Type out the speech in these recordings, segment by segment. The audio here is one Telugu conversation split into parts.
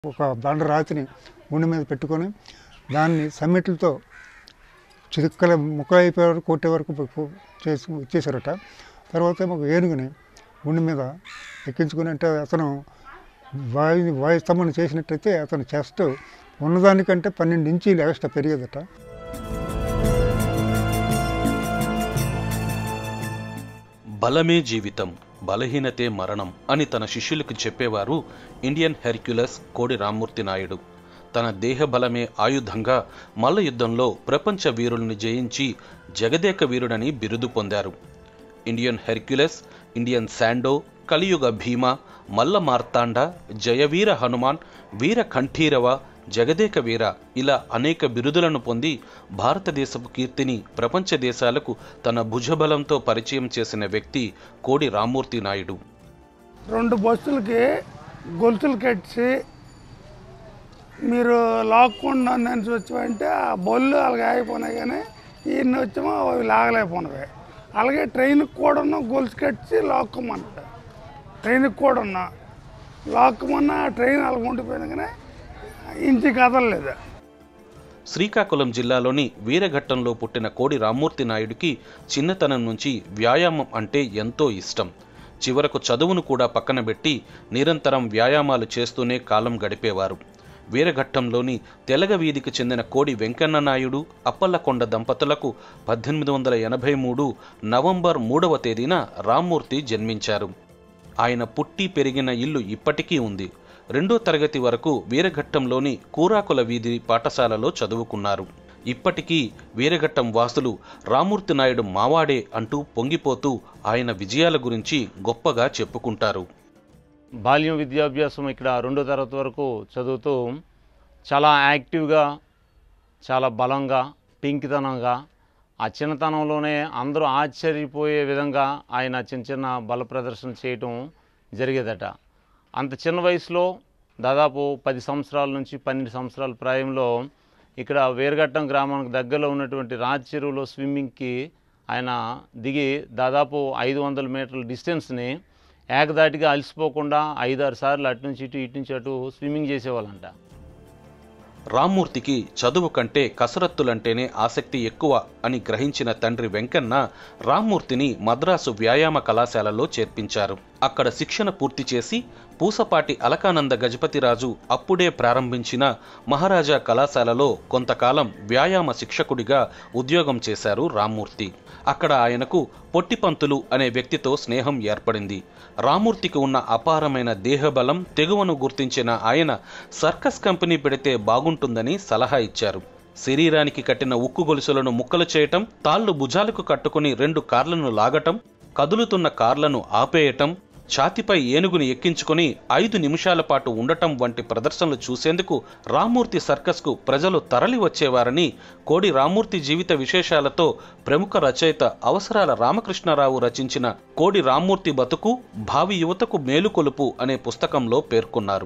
ఒక దండ రాతిని గుండె మీద పెట్టుకొని దాన్ని సమ్మెట్లతో చిరుక్కల ముక్కలైపోయే వరకు కొట్టే వరకు ఇచ్చేసారట. తర్వాత ఒక ఏనుగుని గుండె మీద ఎక్కించుకుని, అంటే అతను వాయుస్తంభన చేసినట్టయితే అతను చెస్ట్ ఉన్నదానికంటే 12 ఇంచీలు ఎక్స్ట్రా పెరిగేదట. బలమే జీవితం, బలహీనతే మరణం అని తన శిష్యులకు చెప్పేవారు ఇండియన్ హెర్క్యులస్ కోడి రామ్మూర్తి నాయుడు. తన దేహ బలమే ఆయుధంగా మల్ల యుద్ధంలో ప్రపంచ వీరుల్ని జయించి జగదేక వీరుడని బిరుదు పొందారు. ఇండియన్ హెర్క్యులస్, ఇండియన్ శాండో, కలియుగ భీమ, మల్ల మార్తాండ, జయవీర హనుమాన్, వీర కంఠీరవ, జగదేక వీర ఇలా అనేక బిరుదులను పొంది భారతదేశపు కీర్తిని ప్రపంచ దేశాలకు తన భుజబలంతో పరిచయం చేసిన వ్యక్తి కోడి రామ్మూర్తి నాయుడు. 2 బస్సులకి గొలుసులు కట్టి మీరు లాక్కుండా నుంచి వచ్చామంటే ఆ బొల్లు అలాగే ఆగిపోయినాయి, కానీ ఈయన వచ్చామో అవి లాగలేకపోయినవి. అలాగే ట్రైన్కి కూడా గొలుసు కట్టి లాక్కోమన్నా, ట్రైన్కి కూడా లాక్కోమన్నా ట్రైన్ అలాగ ఉండిపోయింది, కానీ ఇంటి కదలలేదు. శ్రీకాకుళం జిల్లాలోని వీరఘట్టంలో పుట్టిన కోడి రామ్మూర్తి నాయుడికి చిన్నతనం నుంచి వ్యాయామం అంటే ఎంతో ఇష్టం. చివరకు చదువును కూడా పక్కన పెట్టి నిరంతరం వ్యాయామాలు చేస్తూనే కాలం గడిపేవారు. వీరఘట్టంలోని తెలగ వీధికి చెందిన కోడి వెంకన్న నాయుడు, అప్పల్లకొండ దంపతులకు 1883 నవంబర్ 3వ తేదీన రామ్మూర్తి జన్మించారు. ఆయన పుట్టి పెరిగిన ఇల్లు ఇప్పటికీ ఉంది. 2వ తరగతి వరకు వీరఘట్టంలోని కూరాకుల వీధి పాఠశాలలో చదువుకున్నారు. ఇప్పటికీ వీరఘట్టం వాసులు రామ్మూర్తి నాయుడు మావాడే అంటూ పొంగిపోతూ ఆయన విజయాల గురించి గొప్పగా చెప్పుకుంటారు. బాల్యం విద్యాభ్యాసం ఇక్కడ 2వ తరగతి వరకు చదువుతూ చాలా యాక్టివ్గా, చాలా బలంగా, పింకితనంగా, ఆ చిన్నతనంలోనే అందరూ ఆశ్చర్యపోయే విధంగా ఆయన చిన్న చిన్న బల ప్రదర్శన చేయటం జరిగేదట. అంత చిన్న వయసులో దాదాపు 10 సంవత్సరాల నుంచి 12 సంవత్సరాల ప్రాయంలో ఇక్కడ వీరఘట్టం గ్రామానికి దగ్గరలో ఉన్నటువంటి రాజ్ చెరువులో స్విమ్మింగ్కి ఆయన దిగి దాదాపు 500 మీటర్ల డిస్టెన్స్ని ఏకదాటిగా అలసిపోకుండా 5-6 సార్లు అటు నుంచి ఇటు నుంచి అటు స్విమ్మింగ్ చేసేవాళ్ళంట. రామ్మూర్తికి చదువు కంటే కసరత్తులంటేనే ఆసక్తి ఎక్కువ అని గ్రహించిన తండ్రి వెంకన్న రామ్మూర్తిని మద్రాసు వ్యాయామ కళాశాలలో చేర్పించారు. అక్కడ శిక్షణ పూర్తి చేసి పూసపాటి అలకానంద గజపతిరాజు అప్పుడే ప్రారంభించిన మహారాజా కళాశాలలో కొంతకాలం వ్యాయామ శిక్షకుడిగా ఉద్యోగం చేశారు రామ్మూర్తి. అక్కడ ఆయనకు పొట్టిపంతులు అనే వ్యక్తితో స్నేహం ఏర్పడింది. రామ్మూర్తికి ఉన్న అపారమైన దేహబలం, తెగువను గుర్తించిన ఆయన సర్కస్ కంపెనీ పెడితే బాగుంటుందని సలహా ఇచ్చారు. శరీరానికి కట్టిన ఉక్కు గొలుసులను ముక్కలు చేయటం, తాళ్లు భుజాలకు కట్టుకుని 2 కార్లను లాగటం, కదులుతున్న కార్లను ఆపేయటం, ఛాతిపై ఏనుగుని ఎక్కించుకుని 5 నిమిషాల పాటు ఉండటం వంటి ప్రదర్శనలు చూసేందుకు రామ్మూర్తి సర్కస్కు ప్రజలు తరలి వచ్చేవారని కోడి రామ్మూర్తి జీవిత విశేషాలతో ప్రముఖ రచయిత అవసరాల రామకృష్ణారావు రచించిన కోడి రామ్మూర్తి బతుకు, భావి యువతకు మేలుకొలుపు అనే పుస్తకంలో పేర్కొన్నారు.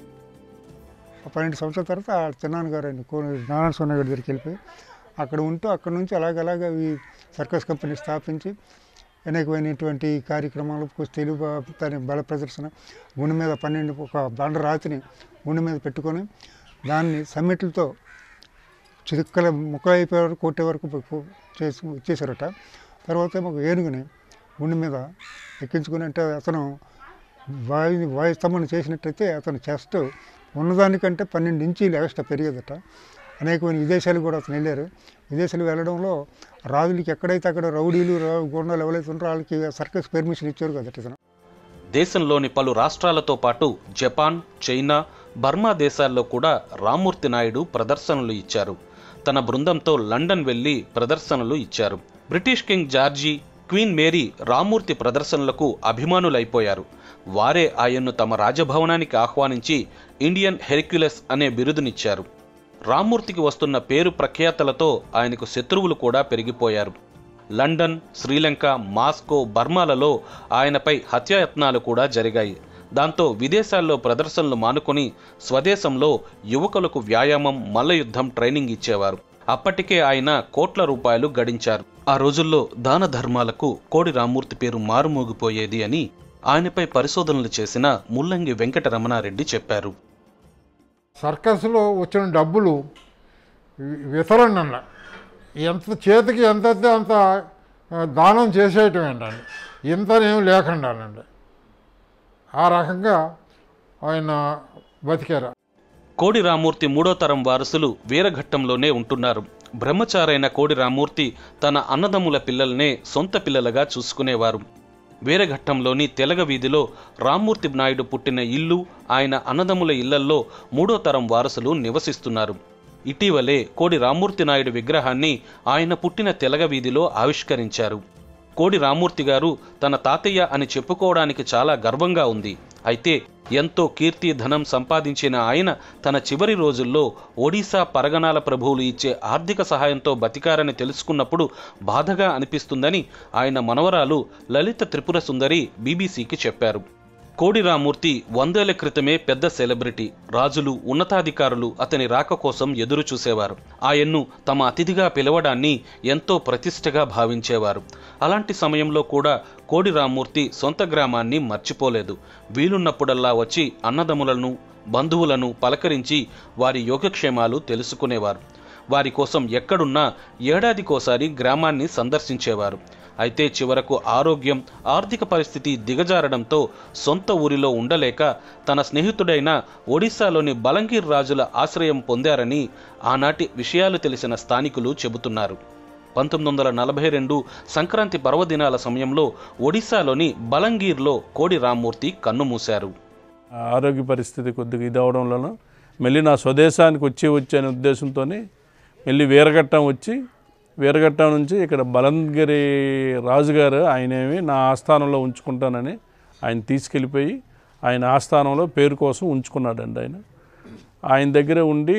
12 సంవత్సరాల తర్వాత చిన్నాన్నగారు నారాయణ స్వామి గారి దగ్గరికి వెళ్ళిపోయి అక్కడ ఉంటూ అక్కడ నుంచి అలాగ ఈ సర్కస్ కంపెనీ స్థాపించి అనేకమైనటువంటి కార్యక్రమాలు, కుస్తీలు, బల ప్రదర్శన, గుండె మీద 12 ఒక దండ రాతిని గుండె మీద పెట్టుకొని దాన్ని సమ్మెట్లతో చిరుక్కల ముక్కలైపోయే వరకు కొట్టే వరకు ఇచ్చేసారట. తర్వాత ఒక ఏనుగుని గుండె మీద ఎక్కించుకుని, అంటే అతను వాయుస్తంభన చేసినట్టయితే అతను చెస్ట్ ఉన్నదానికంటే 12 ఇంచీలు ఎక్స్ట్రా పెరిగేదట. అనేకమైన విదేశాలు కూడా అతను వెళ్ళారు. విదేశాలు వెళ్ళడంలో రాజులకి ఎక్కడైతే అక్కడ రౌడీలు, గుండాలు ఎవరైతే ఉంటారో వాళ్ళకి సర్కస్ పర్మిషన్ ఇచ్చారు కదట ఇతను. దేశంలోని పలు రాష్ట్రాలతో పాటు జపాన్, చైనా, బర్మా దేశాల్లో కూడా రామ్మూర్తి నాయుడు ప్రదర్శనలు ఇచ్చారు. తన బృందంతో లండన్ వెళ్లి ప్రదర్శనలు ఇచ్చారు. British king George, queen Mary Rammurthy ప్రదర్శనలకు అభిమానులైపోయారు. వారే ఆయన్ను తమ రాజభవనానికి ఆహ్వానించి ఇండియన్ హెర్క్యులస్ అనే బిరుదునిచ్చారు. రామ్మూర్తికి వస్తున్న పేరు ప్రఖ్యాతలతో ఆయనకు శత్రువులు కూడా పెరిగిపోయారు. లండన్, శ్రీలంక, మాస్కో, బర్మాలలో ఆయనపై హత్యాయత్నాలు కూడా జరిగాయి. దాంతో విదేశాల్లో ప్రదర్శనలు మానుకొని స్వదేశంలో యువకులకు వ్యాయామం, మల్లయుద్ధం ట్రైనింగ్ ఇచ్చేవారు. అప్పటికే ఆయన కోట్ల రూపాయలు గడించారు. ఆ రోజుల్లో దాన ధర్మాలకు కోడి రామ్మూర్తి పేరు మారుమోగిపోయేది అని ఆయనపై పరిశోధనలు చేసిన ముల్లంగి వెంకటరమణారెడ్డి చెప్పారు. సర్కస్లో వచ్చిన డబ్బులు వితరణ ఎంత చేతికి ఎంత అంత దానం చేసేయటం ఏంటండి, ఇంతనేం లేకుండానండి. ఆ రకంగా ఆయన బతికారు. కోడి రామూర్తి మూడో తరం వారసులు వీరఘట్టంలోనే ఉంటున్నారు. బ్రహ్మచారైన కోడి రామూర్తి తన అన్నదమ్ముల పిల్లల్నే సొంత పిల్లలుగా చూసుకునేవారు. వీరఘట్టంలోని తెలగ వీధిలో రామ్మూర్తి నాయుడు పుట్టిన ఇల్లు, ఆయన అన్నదమ్ముల ఇళ్లల్లో మూడో తరం వారసులు నివసిస్తున్నారు. ఇటీవలే కోడి రామ్మూర్తి నాయుడు విగ్రహాన్ని ఆయన పుట్టిన తెలగ వీధిలో ఆవిష్కరించారు. కోడి రామ్మూర్తి గారు తన తాతయ్య అని చెప్పుకోవడానికి చాలా గర్వంగా ఉంది. అయితే ఎంతో కీర్తి ధనం సంపాదించిన ఆయన తన చివరి రోజుల్లో ఒడిశా పరగనాల ప్రభువులు ఇచ్చే ఆర్థిక సహాయంతో బతికారని తెలుసుకున్నప్పుడు బాధగా అనిపిస్తుందని ఆయన మనవరాలు లలిత త్రిపుర సుందరి బీబీసీకి చెప్పారు. కోడి రామూర్తి 100 ఏళ్ల క్రితమే పెద్ద సెలబ్రిటీ. రాజులు, ఉన్నతాధికారులు అతని రాక కోసం ఎదురు చూసేవారు. ఆయన్ను తమ అతిథిగా పిలవడాన్ని ఎంతో ప్రతిష్టగా భావించేవారు. అలాంటి సమయంలో కూడా కోడి రామూర్తి సొంత గ్రామాన్ని మర్చిపోలేదు. వీలున్నప్పుడల్లా వచ్చి అన్నదమ్ములను, బంధువులను పలకరించి వారి యోగక్షేమాలు తెలుసుకునేవారు. వారి కోసం ఎక్కడున్నా ఏడాదికోసారి గ్రామాన్ని సందర్శించేవారు. అయితే చివరకు ఆరోగ్యం, ఆర్థిక పరిస్థితి దిగజారడంతో సొంత ఊరిలో ఉండలేక తన స్నేహితుడైన ఒడిశాలోని బలంగీర్ రాజుల ఆశ్రయం పొందారని ఆనాటి విషయాలు తెలిసిన స్థానికులు చెబుతున్నారు. 1942 సంక్రాంతి పర్వదినాల సమయంలో ఒడిశాలోని బలంగీర్లో కోడి రామ్మూర్తి కన్నుమూశారు. ఆరోగ్య పరిస్థితి కొద్దిగా ఇదవడంలో మళ్ళీ నా స్వదేశానికి వచ్చే ఉద్దేశంతో మళ్ళీ వీరఘట్టం వచ్చి, వీరఘట్టం నుంచి ఇక్కడ బలంగిరి రాజుగారు ఆయనేమి నా ఆస్థానంలో ఉంచుకుంటానని ఆయన తీసుకెళ్ళిపోయి ఆయన ఆస్థానంలో పేరు కోసం ఉంచుకున్నాడండి. ఆయన దగ్గర ఉండి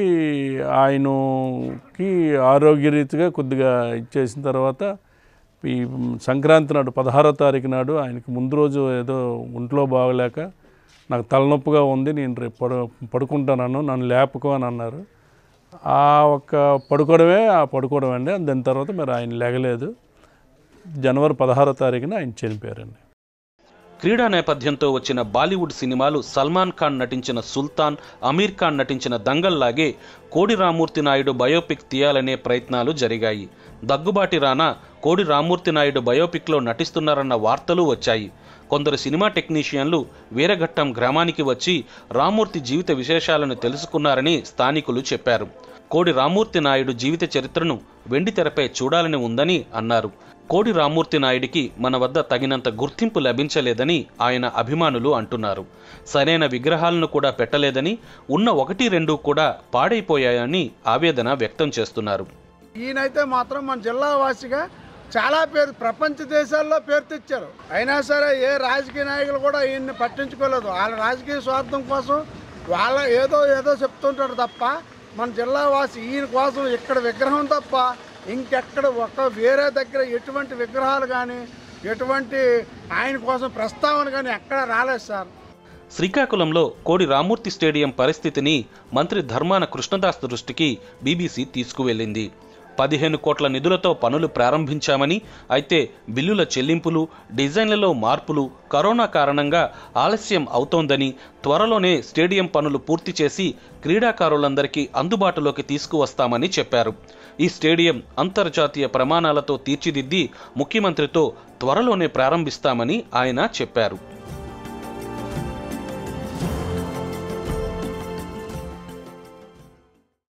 ఆయనకి ఆరోగ్యరీతిగా కొద్దిగా ఇచ్చేసిన తర్వాత ఈ సంక్రాంతి నాడు 16వ తారీఖు నాడు ఆయనకి ముందు రోజు ఏదో ఒంట్లో బాగలేక నాకు తలనొప్పిగా ఉంది, నేను రేపు పడుకుంటాను, నన్ను లేపకు అని అన్నారు. పడుకోవడం అండి. దాని తర్వాత మరి ఆయన లేగలేదు. జనవరి 16వ తారీఖున ఆయన చనిపోయారండి. క్రీడా నేపథ్యంతో వచ్చిన బాలీవుడ్ సినిమాలు సల్మాన్ ఖాన్ నటించిన సుల్తాన్, అమీర్ ఖాన్ నటించిన దంగల్ లాగే కోడి రామ్మూర్తి నాయుడు బయోపిక్ తీయాలనే ప్రయత్నాలు జరిగాయి. దగ్గుబాటి రానా కోడి రామ్మూర్తి నాయుడు బయోపిక్లో నటిస్తున్నారన్న వార్తలు వచ్చాయి. కొందరు సినిమా టెక్నీషియన్లు వీరఘట్టం గ్రామానికి వచ్చి రామ్మూర్తి జీవిత విశేషాలను తెలుసుకున్నారని స్థానికులు చెప్పారు. కోడి రామ్మూర్తి నాయుడు జీవిత చరిత్రను వెండితెరపై చూడాలని ఉందని అన్నారు. కోడి రామ్మూర్తి నాయుడికి మన వద్ద తగినంత గుర్తింపు లభించలేదని ఆయన అభిమానులు అంటున్నారు. సరైన విగ్రహాలను కూడా పెట్టలేదని, ఉన్న 1-2 కూడా పాడైపోయాయని ఆవేదన వ్యక్తం చేస్తున్నారు. ఈయనైతే మాత్రం మన జిల్లా వాసిగా చాలా పేరు, ప్రపంచ దేశాల్లో పేరు తెచ్చారు. అయినా సరే ఏ రాజకీయ నాయకులు కూడా ఈయన్ని పట్టించుకోలేదు. వాళ్ళ రాజకీయ స్వార్థం కోసం వాళ్ళ ఏదో చెప్తుంటారు తప్ప మన జిల్లా వాసి ఈయన కోసం ఇక్కడ విగ్రహం తప్ప ఇంకెక్కడ వేరే దగ్గర ఎటువంటి విగ్రహాలు కానీ ఎటువంటి ఆయన కోసం ప్రస్తావన కానీ ఎక్కడ రాలేదు సార్. శ్రీకాకుళంలో కోడి రామ్మూర్తి స్టేడియం పరిస్థితిని మంత్రి ధర్మాన కృష్ణదాస్ దృష్టికి బీబీసీ తీసుకువెళ్ళింది. 15 కోట్ల నిధులతో పనులు ప్రారంభించామని, అయితే బిల్లుల చెల్లింపులు, డిజైన్లలో మార్పులు కరోనా కారణంగా ఆలస్యం అవుతోందని, త్వరలోనే స్టేడియం పనులు పూర్తి చేసి క్రీడాకారులందరికీ అందుబాటులోకి తీసుకువస్తామని చెప్పారు. ఈ స్టేడియం అంతర్జాతీయ ప్రమాణాలతో తీర్చిదిద్ది ముఖ్యమంత్రితో త్వరలోనే ప్రారంభిస్తామని ఆయన చెప్పారు.